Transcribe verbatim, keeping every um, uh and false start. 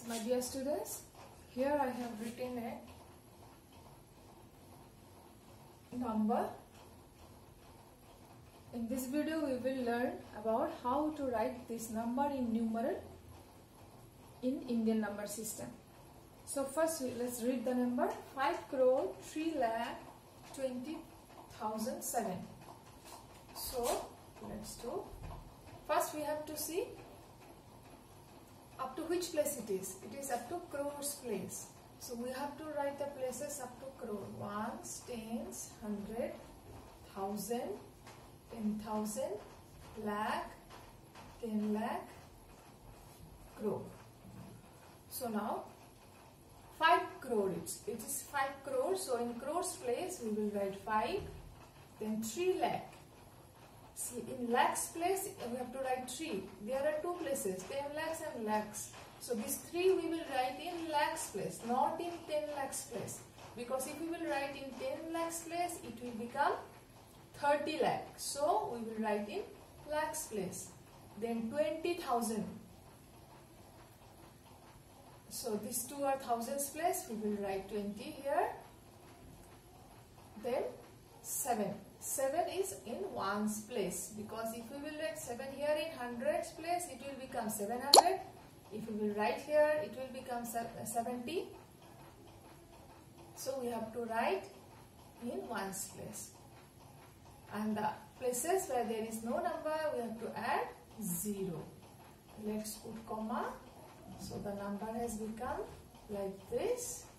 So my dear students, here I have written a number. In this video we will learn about how to write this number in numeral in Indian number system. So first we, let's read the number five crore three lakh twenty thousand seven. So let's do. First we have to see up to which place it is. It is up to crores place. So we have to write the places up to crore. Ones, tens, hundred, thousand, ten thousand, lakh, ten lakh, crore. So now five crore. It's, it is five crore. So in crores place we will write five. Then three lakh. See, in lakhs place we have to write three. There are two places, ten lakhs and lakhs. So these three we will write in lakhs place, not in ten lakhs place. Because if we will write in ten lakhs place, it will become thirty lakh. So we will write in lakhs place. Then twenty thousand. So these two are thousands place, we will write twenty here. Then seven. seven is in ones place, because if we will write seven here in hundreds place, it will become seven hundred. If we will write here, it will become seventy. So we have to write in ones place. And the places where there is no number, we have to add zero. Let's put comma. So the number has become like this.